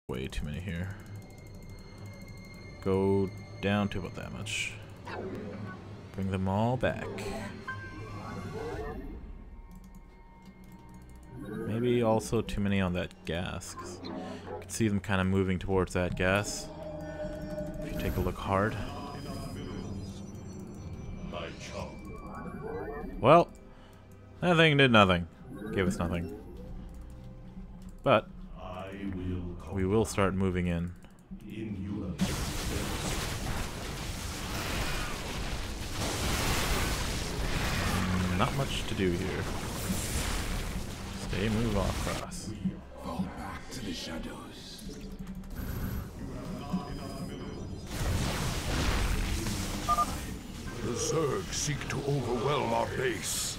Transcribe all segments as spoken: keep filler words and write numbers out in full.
Way too many here. Go down to about that much. Bring them all back. Maybe also too many on that gas, 'cause you can see them kind of moving towards that gas. If you take a look hard. Well, that thing did nothing. Gave us nothing. But we will start moving in. Not much to do here. Stay, move across. Fall back to the shadows. The Zerg seek to overwhelm our base.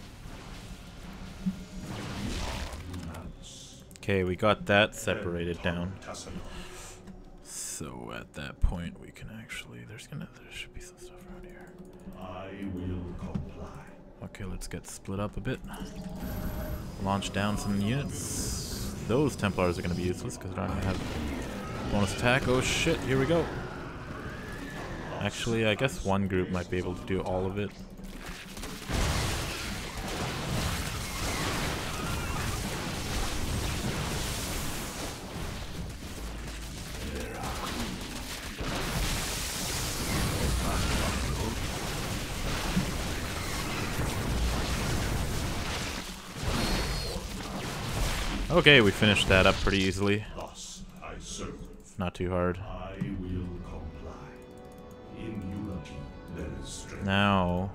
Okay, we got that separated down. So at that point we can actually there's gonna there should be some stuff around here. I will comply. Okay, let's get split up a bit. Launch down some units. Those Templars are gonna be useless because they're not gonna have bonus attack. Oh shit, here we go. Actually, I guess one group might be able to do all of it. Okay, we finished that up pretty easily. Not too hard. Now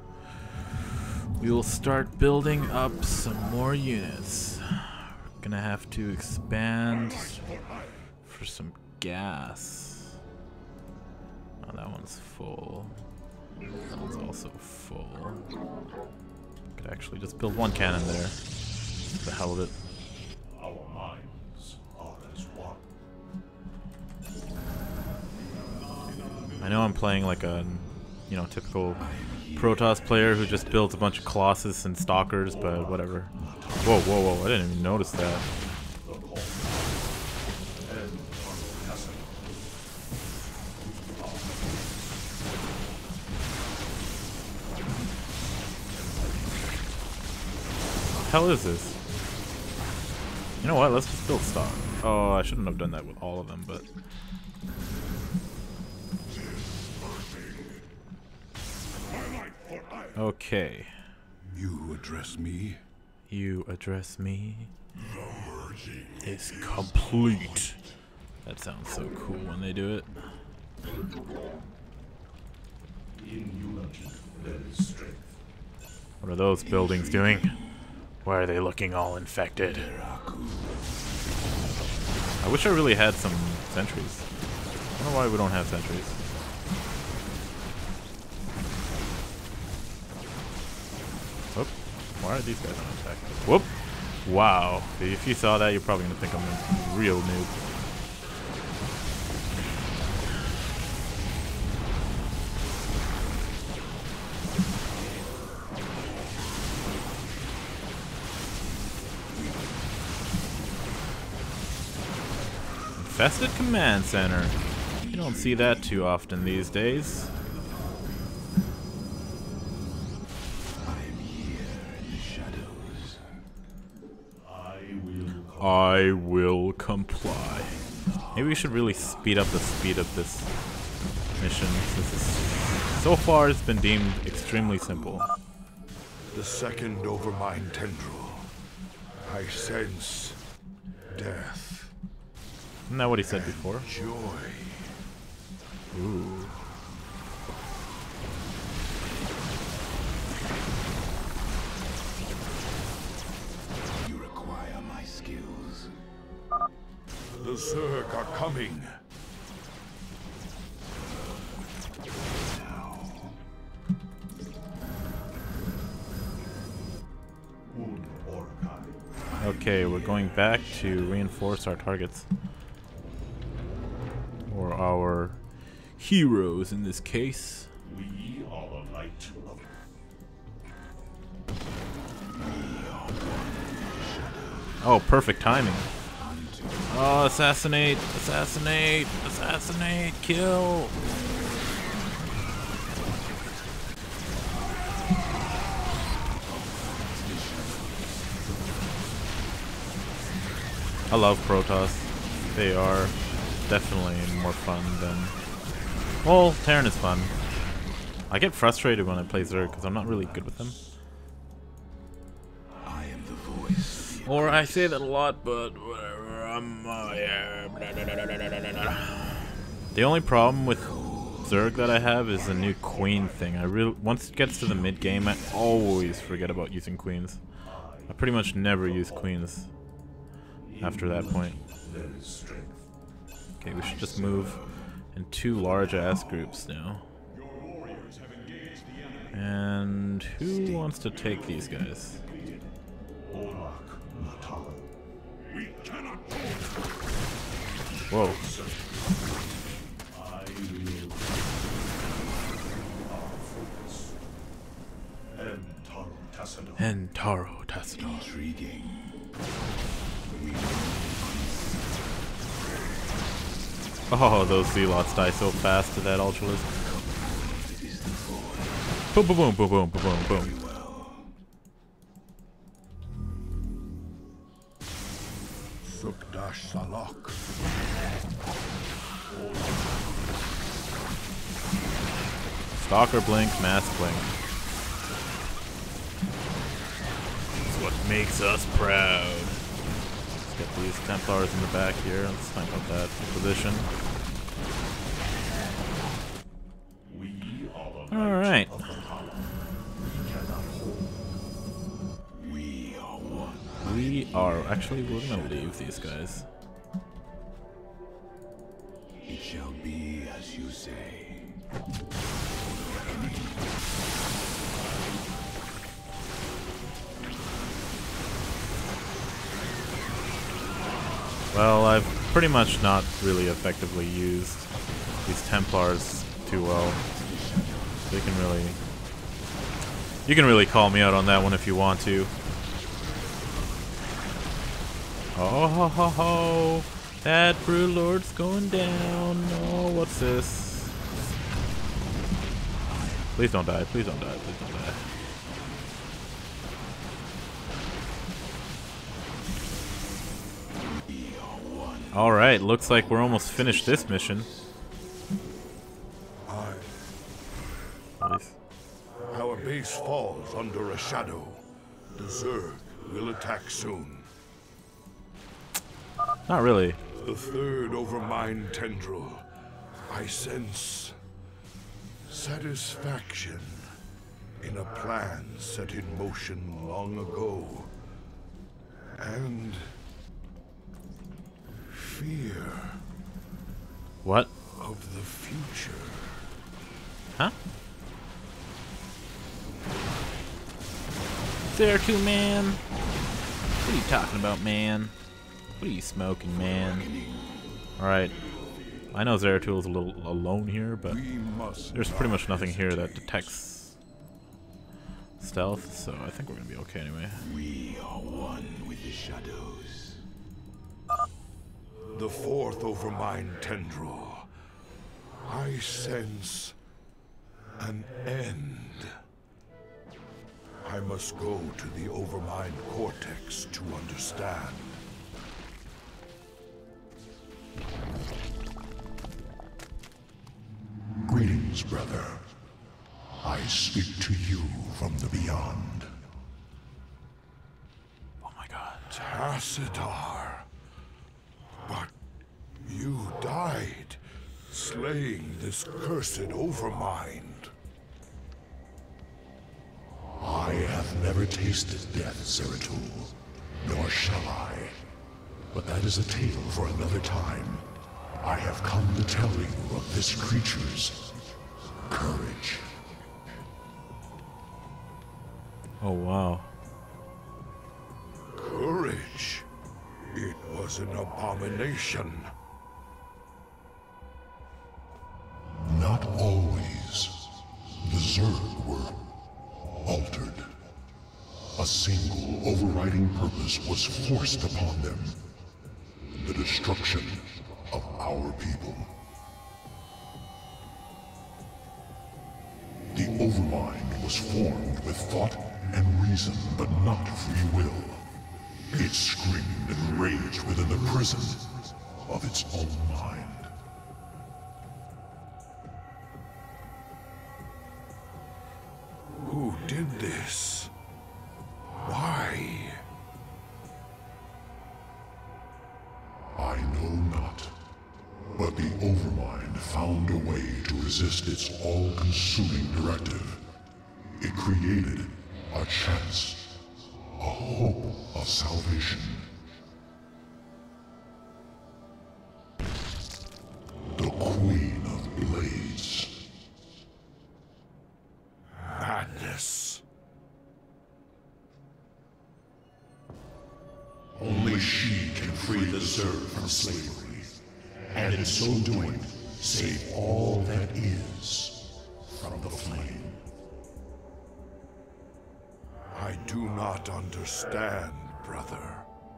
we will start building up some more units. We're gonna have to expand for some gas. Oh, that one's full. That one's also full. Could actually just build one cannon there. What the hell of it. Our minds are as one. I know I'm playing like a, you know, typical Protoss player who just builds a bunch of Colossus and Stalkers, but whatever. Whoa, whoa, whoa, I didn't even notice that. What the hell is this? You know what, let's just build stock. Oh, I shouldn't have done that with all of them, but... Okay. You address me? You address me? Is complete. That sounds so cool when they do it. What are those buildings doing? Why are they looking all infected? I wish I really had some sentries. I don't know why we don't have sentries. Whoop. Why are these guys on attack? Whoop! Wow. If you saw that, you're probably going to think I'm a real noob. Infested command center. You don't see that too often these days. I'm here in the shadows. I will comply. Maybe we should really speed up the speed of this mission. This is, so far, it's been deemed extremely simple. The second overmind tendril. I sense death. Isn't that what he said before? Joy. Ooh. You require my skills. The Zerg are coming. Okay, we're going back to reinforce our targets. Or our heroes in this case. We are the light of Oh, perfect timing. Oh, assassinate, assassinate, assassinate, kill. I love Protoss. They are definitely more fun than... Well, Terran is fun. I get frustrated when I play Zerg because I'm not really good with them. I am the voice. Or I say that a lot, but whatever. I'm. Uh, yeah. Blah, blah, blah, blah, blah, blah. The only problem with Zerg that I have is the new Queen thing. I really once it gets to the mid game, I always forget about using Queens. I pretty much never use Queens after that point. Okay, we should just move in two large ass groups now. And who wants to take these guys? Whoa. And Taro Tassador. Intriguing. Oh, those Zealots die so fast to that Ultralisk. Boom, boom, boom, boom, boom, boom, boom, boom. Sukdash Salak. Stalker blink, mass blink. It's what makes us proud. Let's get these Templars in the back here. Let's snipe up that position. Alright. We are one. We are. Actually, we're gonna leave these guys. It shall be as you say. Well, I've pretty much not really effectively used these Templars too well. So you can really... You can really call me out on that one if you want to. Oh ho ho ho! That Brood Lord's going down. Oh, what's this? Please don't die. Please don't die. Please don't die. Alright, looks like we're almost finished this mission. I. Please. Our base falls under a shadow. The Zerg will attack soon. Not really. The third Overmind tendril. I sense satisfaction in a plan set in motion long ago. And fear What? of the future. Huh? There too, man. What are you talking about, man? What are you smoking, man? Alright. I know Zeratul is a little alone here, but We must there's pretty not much nothing here that hesitate. detects stealth, so I think we're gonna be okay anyway. We are one with the shadows. The fourth Overmind tendril. I sense an end. I must go to the Overmind cortex to understand. Greetings, brother. I speak to you from the beyond. Oh my god. Tassadar. But you died, slaying this cursed Overmind. I have never tasted death, Zeratul, nor shall I. But that is a tale for another time. I have come to tell you of this creature's courage. Oh wow. Courage. It was an abomination. Not always. The Zerg were altered. A single overriding purpose was forced upon them. the destruction of our people. The Overmind was formed with thought and reason, but not free will. It screamed and raged within the prison of its own mind. Who did this? Why? I know not, but the Overmind found a way to resist its all-consuming directive. It created a chance, a hope of salvation. The Queen of Blades. Madness. Only she can free the Zerg from slavery, and in so doing, save all that is from the flame. I do not understand, brother.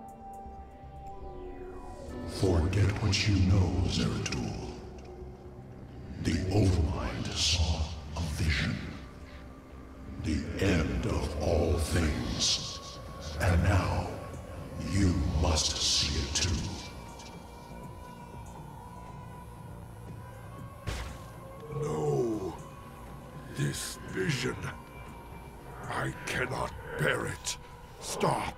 Forget what you know, Zeratul. The Overmind saw a vision. The end of all things. And now, you must see it too. No. This vision. I cannot bear it. Stop.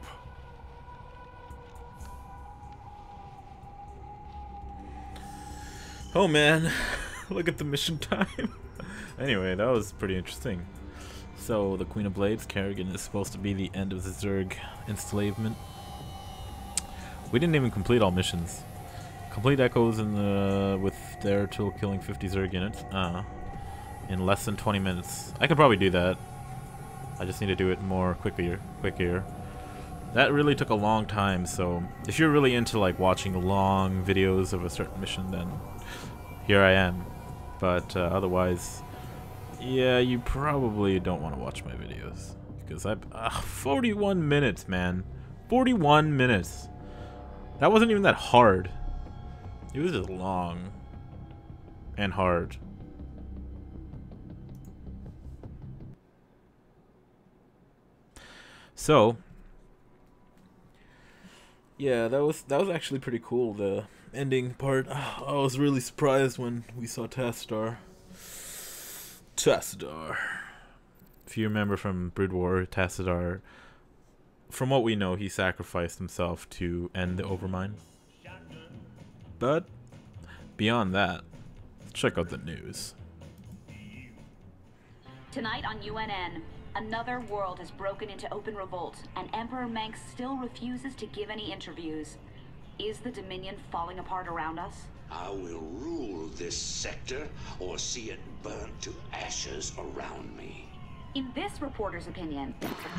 Oh man, look at the mission time. Anyway, that was pretty interesting. So, the Queen of Blades, Kerrigan, is supposed to be the end of the Zerg enslavement. We didn't even complete all missions. Complete Echoes in the with their tool killing fifty Zerg units uh, in less than twenty minutes. I could probably do that. I just need to do it more quicker. Quicker. That really took a long time. So if you're really into like watching long videos of a certain mission, then here I am. But uh, otherwise, yeah, you probably don't want to watch my videos because I uh, forty-one minutes, man, forty-one minutes. That wasn't even that hard. It was just long and hard. So, yeah, that was that was actually pretty cool. The ending part. I was really surprised when we saw Tassadar. Tassadar. If you remember from Brood War, Tassadar, from what we know, he sacrificed himself to end the Overmind. But beyond that, check out the news. Tonight on U N N, another world has broken into open revolt, and Emperor Manx still refuses to give any interviews. Is the Dominion falling apart around us? I will rule this sector or see it burnt to ashes around me. In this reporter's opinion,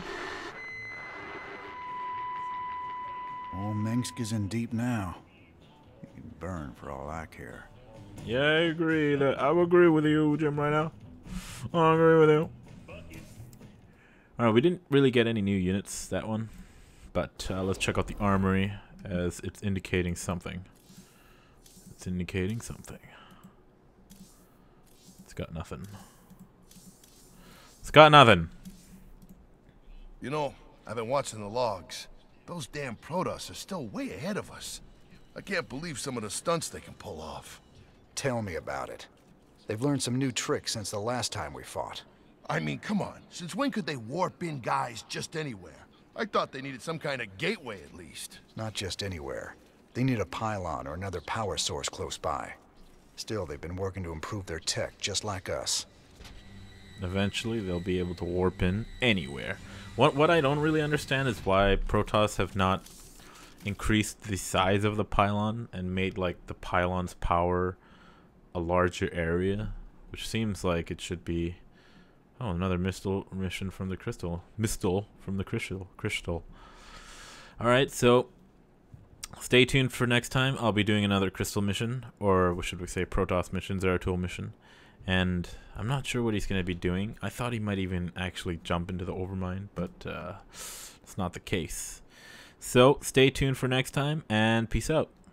Old Minsk is in deep now. He can burn for all I care. Yeah, I agree. That I agree with you, Jim, right now. I agree with you. Alright, we didn't really get any new units, that one. But uh, let's check out the armory, as it's indicating something. It's indicating something. It's got nothing. It's got nothing. You know, I've been watching the logs. Those damn Protoss are still way ahead of us. I can't believe some of the stunts they can pull off. Tell me about it. They've learned some new tricks since the last time we fought. I mean, come on. Since when could they warp in guys just anywhere? I thought they needed some kind of gateway at least. Not just anywhere. They need a pylon or another power source close by. Still, they've been working to improve their tech, just like us. Eventually, they'll be able to warp in anywhere. What what I don't really understand is why Protoss have not increased the size of the pylon and made like the pylon's power a larger area, which seems like it should be. Oh, another Mistle mission from the crystal. Mistle from the crystal. Crystal. All right, so stay tuned for next time. I'll be doing another crystal mission, or what should we say, Protoss mission, Zeratul mission. And I'm not sure what he's going to be doing. I thought he might even actually jump into the Overmind, but uh, it's not the case. So stay tuned for next time, and peace out.